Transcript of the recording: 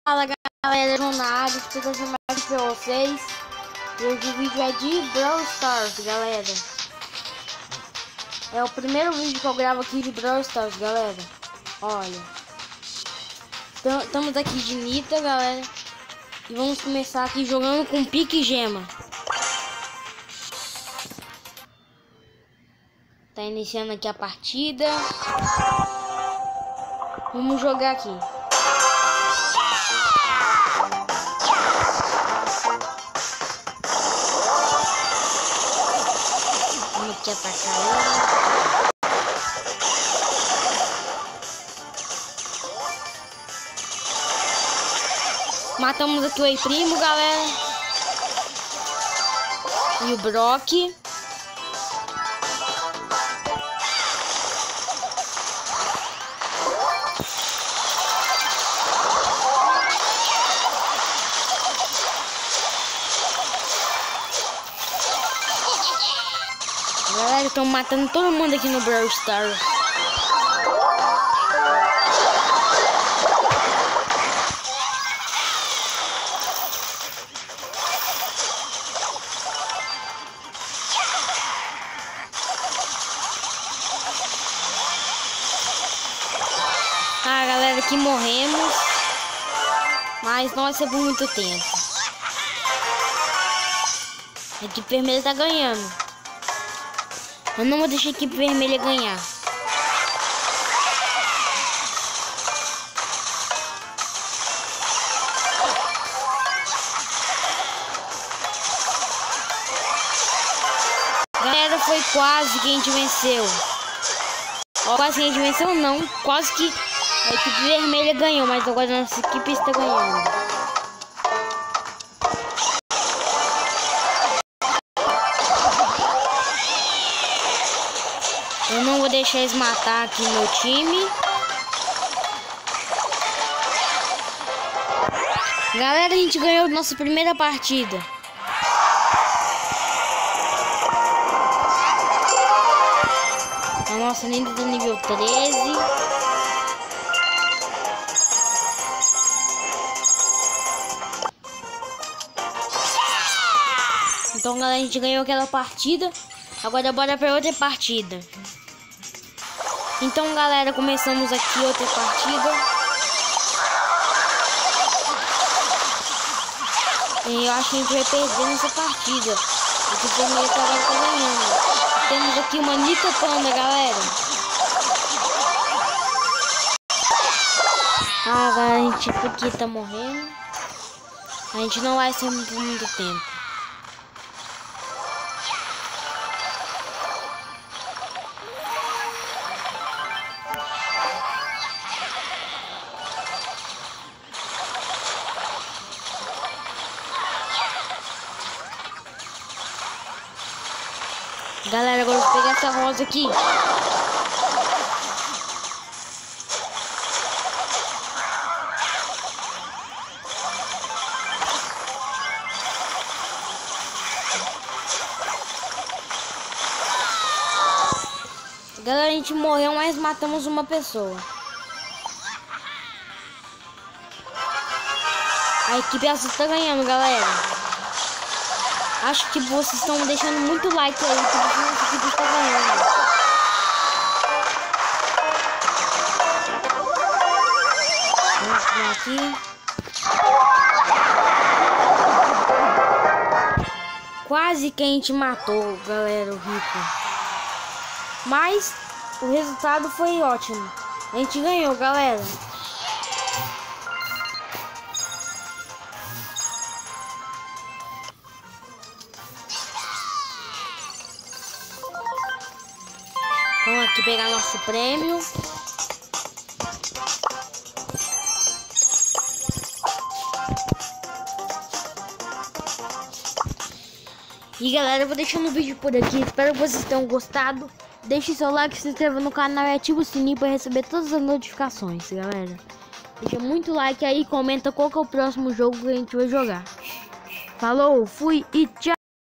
Fala galera, eu na área, estou trazendo mais pra vocês. E hoje o vídeo é de Brawl Stars, galera. É o primeiro vídeo que eu gravo aqui de Brawl Stars, galera. Olha, estamos aqui de Nita, galera. E vamos começar aqui jogando com pique e gema. Tá iniciando aqui a partida. Vamos jogar aqui. Vamos aqui atacar ele. Matamos aqui o Ei Primo, galera. E o Brock. Galera, estão matando todo mundo aqui no Brawl Stars. Ah, galera, aqui morremos. Mas não vai ser por muito tempo. A equipe vermelha tá ganhando. Eu não vou deixar a equipe vermelha ganhar. Galera, foi quase que a gente venceu. Quase que a gente venceu não. Quase que a equipe vermelha ganhou. Mas agora a nossa equipe está ganhando. Eu não vou deixar eles matar aqui meu time. Galera, a gente ganhou nossa primeira partida. A nossa linda do nível 13. Então, galera, a gente ganhou aquela partida. Agora bora para outra partida. Então, galera, começamos aqui outra partida. E eu acho que a gente vai perder nessa partida. Porque o primeiro agora tá ganhando. Temos aqui uma Nita Panda, galera. Ah, galera, a gente aqui tá morrendo. A gente não vai ser por muito tempo. Galera, agora eu vou pegar essa rosa aqui. Galera, a gente morreu, mas matamos uma pessoa. A equipe azul tá ganhando, galera. Acho que vocês estão deixando muito like aí, porque nossa equipe está ganhando. Vamos ver aqui. Quase que a gente matou, galera, o Rico. Mas o resultado foi ótimo. A gente ganhou, galera. Vamos aqui pegar nosso prêmio. E galera, eu vou deixando o vídeo por aqui. Espero que vocês tenham gostado. Deixe seu like, se inscreva no canal e ative o sininho para receber todas as notificações, galera. Deixa muito like aí, comenta qual que é o próximo jogo que a gente vai jogar. Falou, fui e tchau!